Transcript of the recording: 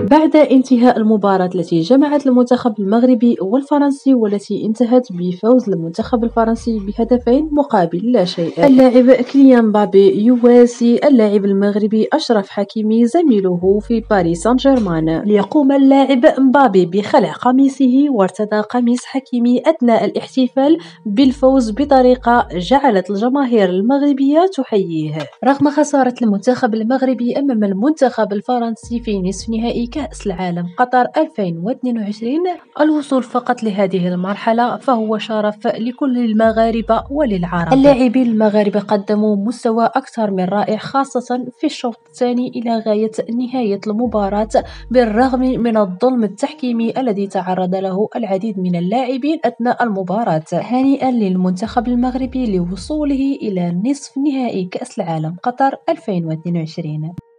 بعد انتهاء المباراة التي جمعت المنتخب المغربي والفرنسي والتي انتهت بفوز المنتخب الفرنسي بهدفين مقابل لا شيء، اللاعب كيليان مبابي يواسي اللاعب المغربي أشرف حكيمي زميله في باريس سان جيرمان، ليقوم اللاعب مبابي بخلع قميصه وارتدى قميص حكيمي أثناء الاحتفال بالفوز بطريقة جعلت الجماهير المغربية تحييه. رغم خسارة المنتخب المغربي أمام المنتخب الفرنسي في نصف نهائي كأس العالم قطر 2022 الوصول فقط لهذه المرحلة فهو شرف لكل المغاربة وللعرب. اللاعبين المغاربة قدموا مستوى أكثر من رائع خاصة في الشوط الثاني إلى غاية نهاية المباراة بالرغم من الظلم التحكيمي الذي تعرض له العديد من اللاعبين أثناء المباراة. هنيئا للمنتخب المغربي لوصوله إلى نصف نهائي كأس العالم قطر 2022.